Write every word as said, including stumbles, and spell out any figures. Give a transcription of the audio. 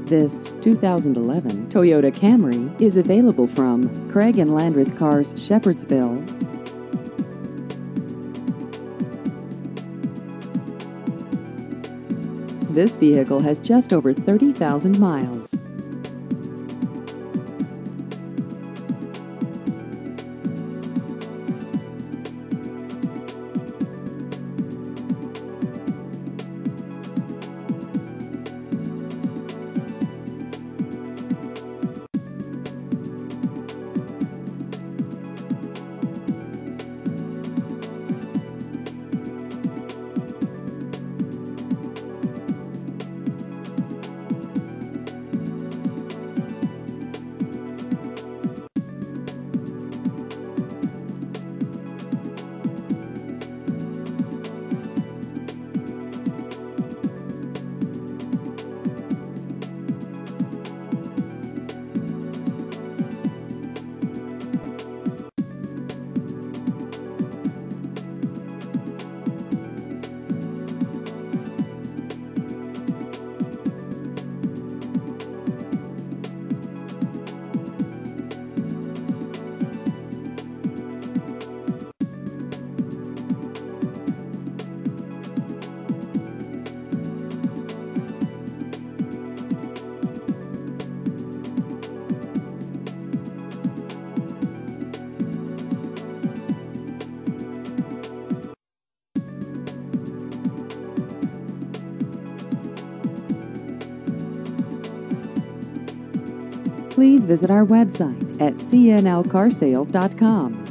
This two thousand eleven Toyota Camry is available from Craig and Landreth Cars, Shepherdsville. This vehicle has just over thirty thousand miles. Please visit our website at c n l car sales dot com.